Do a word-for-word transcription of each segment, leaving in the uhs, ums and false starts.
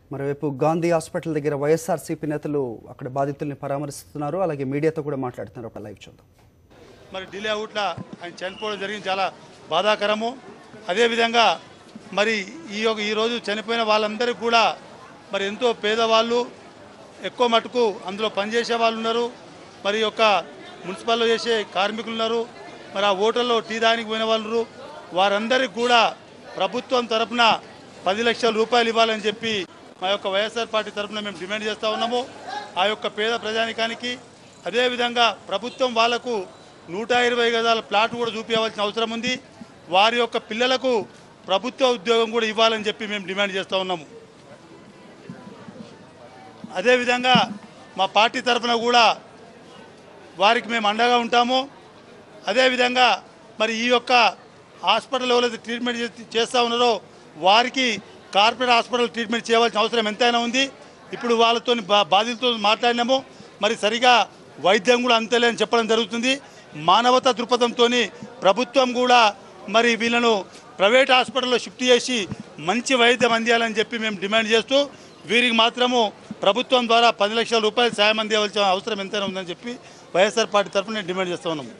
మరోవైపు గాంధీ హాస్పిటల్ దగ్గర వైఎస్ఆర్సీపీ నేతలు అక్కడ బాధితుల్ని పరామర్శిస్తున్నారు. అలాగే మీడియాతో కూడా మాట్లాడుతున్నారు. ఒక లైవ్ చూద్దాం. మరి డిలే అవుట్లా ఆయన చనిపోవడం జరిగింది, చాలా బాధాకరము. అదేవిధంగా మరి ఈ యొక్క ఈరోజు చనిపోయిన వాళ్ళందరికీ కూడా మరి ఎంతో పేదవాళ్ళు, ఎక్కువ మటుకు అందులో పనిచేసే వాళ్ళు ఉన్నారు, మరి యొక్క మున్సిపల్లో చేసే కార్మికులు ఉన్నారు, మరి ఆ హోటల్లో టీ దానికి పోయిన వాళ్ళు ఉన్నారు. వారందరికీ కూడా ప్రభుత్వం తరఫున పది లక్షల రూపాయలు ఇవ్వాలని చెప్పి మా యొక్క వైఎస్ఆర్ పార్టీ తరఫున మేము డిమాండ్ చేస్తూ ఉన్నాము. ఆ యొక్క పేద ప్రజానికానికి అదేవిధంగా ప్రభుత్వం వాళ్లకు నూట ఇరవై గజాల ప్లాట్ కూడా చూపించవలసిన అవసరం ఉంది. వారి యొక్క పిల్లలకు ప్రభుత్వ ఉద్యోగం కూడా ఇవ్వాలని చెప్పి మేము డిమాండ్ చేస్తూ ఉన్నాము. అదేవిధంగా మా పార్టీ తరఫున కూడా వారికి మేము అండగా ఉంటాము. అదేవిధంగా మరి ఈ యొక్క హాస్పిటల్ ఎవరైతే ట్రీట్మెంట్ చేస్తూ ఉన్నారో వారికి కార్పొరేట్ హాస్పిటల్ ట్రీట్మెంట్ చేయవలసిన అవసరం ఎంతైనా ఉంది. ఇప్పుడు వాళ్ళతో బాధితులతో మాట్లాడినాము, మరి సరిగా వైద్యం కూడా అంతలేని చెప్పడం జరుగుతుంది. మానవతా దృక్పథంతో ప్రభుత్వం కూడా మరి వీళ్ళను ప్రైవేట్ హాస్పిటల్లో షిఫ్ట్ చేసి మంచి వైద్యం అందియాలని చెప్పి మేము డిమాండ్ చేస్తూ వీరికి మాత్రము ప్రభుత్వం ద్వారా పది లక్షల రూపాయలు సాయం అందించవలసిన అవసరం ఎంతైనా ఉందని చెప్పి వైఎస్ఆర్ పార్టీ తరఫున నేను డిమాండ్ చేస్తూ ఉన్నాము.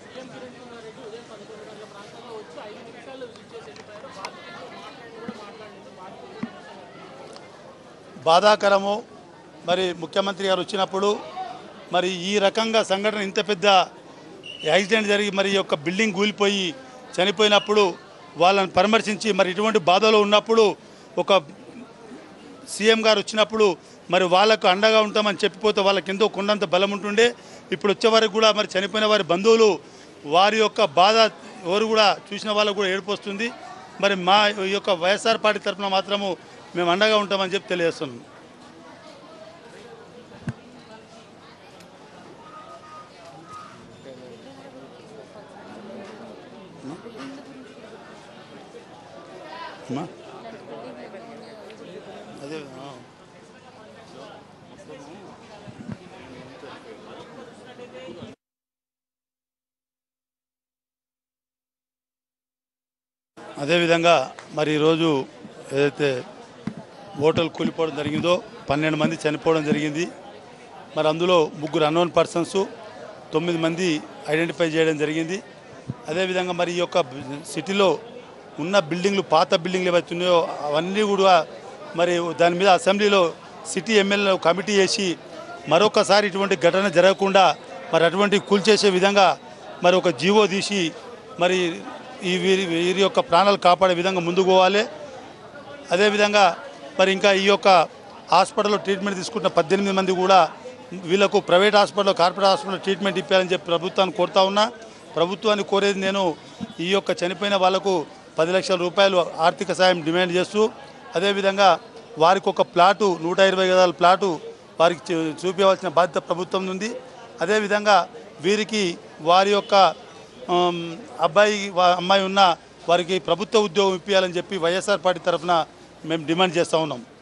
బాధాకరము. మరి ముఖ్యమంత్రి గారు వచ్చినప్పుడు మరి ఈ రకంగా సంఘటన ఇంత పెద్ద యాక్సిడెంట్ జరిగి మరి యొక్క బిల్డింగ్ కూలిపోయి చనిపోయినప్పుడు వాళ్ళని పరామర్శించి మరి ఇటువంటి బాధలో ఉన్నప్పుడు ఒక సీఎం గారు వచ్చినప్పుడు మరి వాళ్ళకు అండగా ఉంటామని చెప్పిపోతే వాళ్ళకి ఎంతో కొండంత బలం ఉంటుండే. ఇప్పుడు వచ్చే వరకు కూడా మరి చనిపోయిన వారి బంధువులు వారి యొక్క బాధ ఎవరు కూడా చూసిన వాళ్ళకు కూడా ఏడుపు వస్తుంది. మరి మా ఈ యొక్క వైఎస్ఆర్ పార్టీ తరఫున మాత్రము మేము అండగా ఉంటామని చెప్పి తెలియజేస్తున్నాం. అదే అదేవిధంగా మరి ఈరోజు ఏదైతే హోటల్ కూలిపోవడం జరిగిందో పన్నెండు మంది చనిపోవడం జరిగింది. మరి అందులో ముగ్గురు అన్నోన్ పర్సన్స్, తొమ్మిది మంది ఐడెంటిఫై చేయడం జరిగింది. అదేవిధంగా మరి ఈ యొక్క సిటీలో ఉన్న బిల్డింగ్లు, పాత బిల్డింగ్లు ఏవైతే ఉన్నాయో అవన్నీ కూడా మరి దాని మీద అసెంబ్లీలో సిటీ ఎమ్మెల్యే కమిటీ చేసి మరొకసారి ఇటువంటి ఘటన జరగకుండా మరి అటువంటి కూల్చేసే విధంగా మరి ఒక జీవో తీసి మరి ఈ వీరి వీరి యొక్క ప్రాణాలు కాపాడే విధంగా ముందుకు పోవాలి. అదేవిధంగా మరి ఇంకా ఈ యొక్క హాస్పిటల్లో ట్రీట్మెంట్ తీసుకుంటున్న పద్దెనిమిది మంది కూడా వీళ్ళకు ప్రైవేట్ హాస్పిటల్లో, కార్పొరేట్ హాస్పిటల్లో ట్రీట్మెంట్ ఇప్పాలని చెప్పి ప్రభుత్వాన్ని కోరుతా ఉన్నా. ప్రభుత్వాన్ని కోరేది నేను ఈ యొక్క చనిపోయిన వాళ్లకు పది లక్షల రూపాయలు ఆర్థిక సాయం డిమాండ్ చేస్తూ, అదేవిధంగా వారికి ఒక ప్లాటు నూట ఇరవై గదాల ప్లాటు వారికి చూపించవలసిన బాధ్యత ప్రభుత్వం ఉంది. అదేవిధంగా వీరికి వారి యొక్క అబ్బాయి అమ్మాయి ఉన్న వారికి ప్రభుత్వ ఉద్యోగం ఇప్పించాలని చెప్పి వైఎస్ఆర్ పార్టీ తరఫున మేము డిమాండ్ చేస్తూ ఉన్నాం.